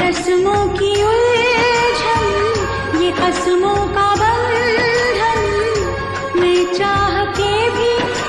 रस्मों की उलझन, ये कसमों का बंधन, मैं चाह के भी